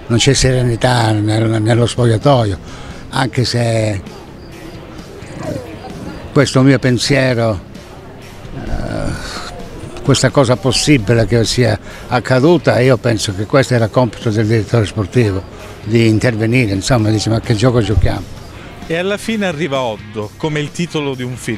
non c'è serenità nello spogliatoio, anche se questo mio pensiero, questa cosa possibile che sia accaduta, io penso che questo era compito del direttore sportivo, di intervenire, insomma, dice ma che gioco giochiamo? E alla fine arriva Oddo, come il titolo di un film.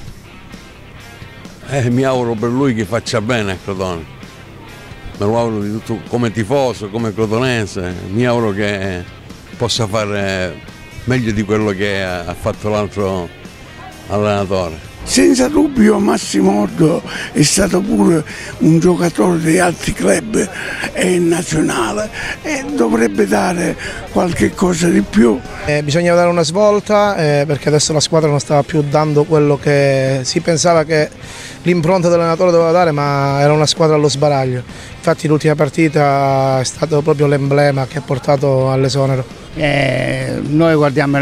Mi auguro per lui che faccia bene a Crotone, me lo auguro di tutto, come tifoso, come crotonese, mi auguro che possa fare meglio di quello che ha fatto l'altro allenatore. Senza dubbio Massimo Oddo è stato pure un giocatore di altri club e nazionale e dovrebbe dare qualche cosa di più. Bisognava dare una svolta perché adesso la squadra non stava più dando quello che si pensava che l'impronta dell'allenatore doveva dare, ma era una squadra allo sbaraglio. Infatti l'ultima partita è stato proprio l'emblema che ha portato all'esonero. Noi guardiamo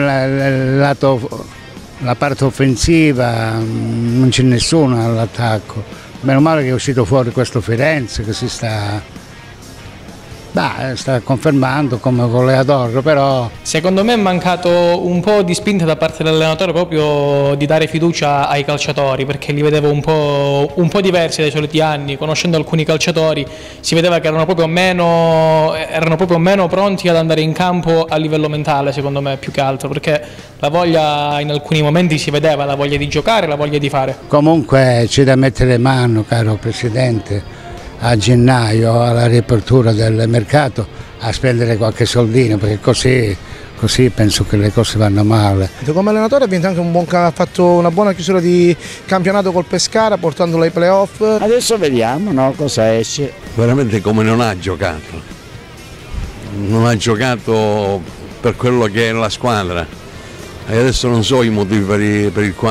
la parte offensiva, non c'è nessuno all'attacco. Meno male che è uscito fuori questo Firenze che si sta confermando come goleador, però secondo me è mancato un po' di spinta da parte dell'allenatore, proprio di dare fiducia ai calciatori, perché li vedevo un po' diversi dai soliti anni. Conoscendo alcuni calciatori si vedeva che erano proprio meno pronti ad andare in campo a livello mentale, secondo me, più che altro, perché la voglia in alcuni momenti si vedeva, la voglia di giocare, la voglia di fare. Comunque c'è da mettere mano, caro Presidente, a gennaio, alla riapertura del mercato, a spendere qualche soldino, perché così penso che le cose vanno male. Come allenatore ha fatto una buona chiusura di campionato col Pescara, portandolo ai playoff. Adesso vediamo, no, cosa esce. Veramente come non ha giocato per quello che è la squadra, e adesso non so i motivi per i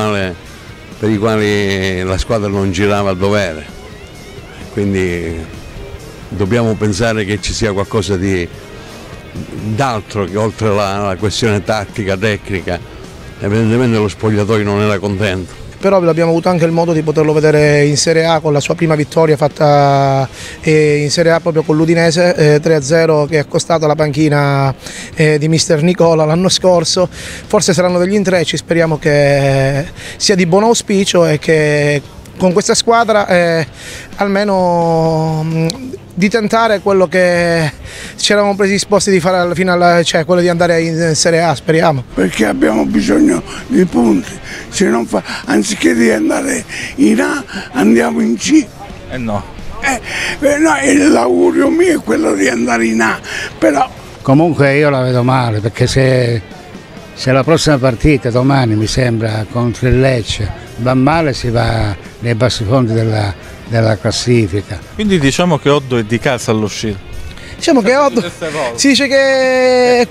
quali la squadra non girava a dovere. Quindi dobbiamo pensare che ci sia qualcosa d'altro che oltre la questione tattica, tecnica. Evidentemente lo spogliatoio non era contento. Però abbiamo avuto anche il modo di poterlo vedere in Serie A con la sua prima vittoria fatta in Serie A proprio con l'Udinese 3-0, che ha costato la panchina di mister Nicola l'anno scorso. Forse saranno degli intrecci, speriamo che sia di buon auspicio e che con questa squadra almeno di tentare quello che ci eravamo predisposti di fare alla finale, cioè quello di andare in Serie A, speriamo. Perché abbiamo bisogno di punti, se non anziché di andare in A andiamo in C. No. No, l'augurio mio è quello di andare in A, però... Comunque io la vedo male, perché se la prossima partita domani, mi sembra, contro il Lecce va male, si va nei bassifondi della classifica. Quindi diciamo che Oddo è di casa all'uscita. Diciamo che Oddo, si dice che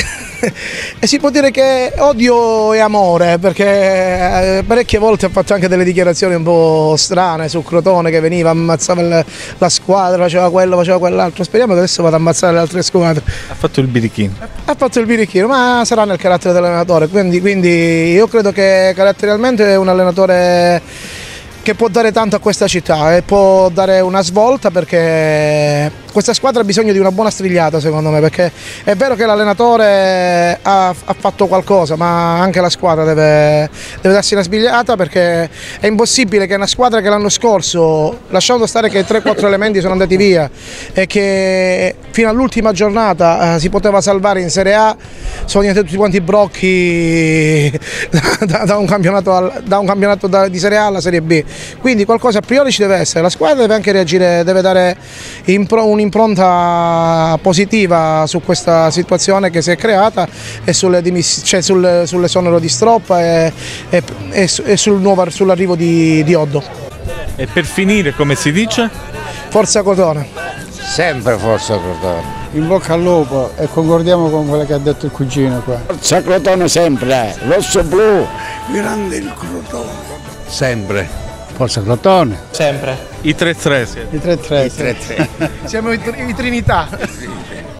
si può dire che odio e amore, perché parecchie volte ha fatto anche delle dichiarazioni un po' strane su Crotone, che veniva, ammazzava la squadra, faceva quello, faceva quell'altro. Speriamo che adesso vada a ammazzare le altre squadre. Ha fatto il birichino. Ha fatto il birichino, ma sarà nel carattere dell'allenatore, quindi io credo che caratterialmente è un allenatore che può dare tanto a questa città e può dare una svolta, perché questa squadra ha bisogno di una buona strigliata, secondo me, perché è vero che l'allenatore ha fatto qualcosa, ma anche la squadra deve darsi una sbigliata, perché è impossibile che una squadra che l'anno scorso, lasciando stare che 3-4 elementi sono andati via e che fino all'ultima giornata si poteva salvare in Serie A, sono diventati tutti quanti brocchi da un campionato di Serie A alla Serie B. Quindi qualcosa a priori ci deve essere, la squadra deve anche reagire, deve dare un'impronta positiva su questa situazione che si è creata e sull'esonero di Stroppa e sull'arrivo di Oddo. E per finire, come si dice? Forza Crotone. Sempre Forza Crotone. In bocca al lupo, e concordiamo con quello che ha detto il cugino qua. Forza Crotone sempre, rosso blu. Grande il Crotone. Sempre. Forza Crotone. Sempre. I 3-3. I 3-3. Siamo in Trinità.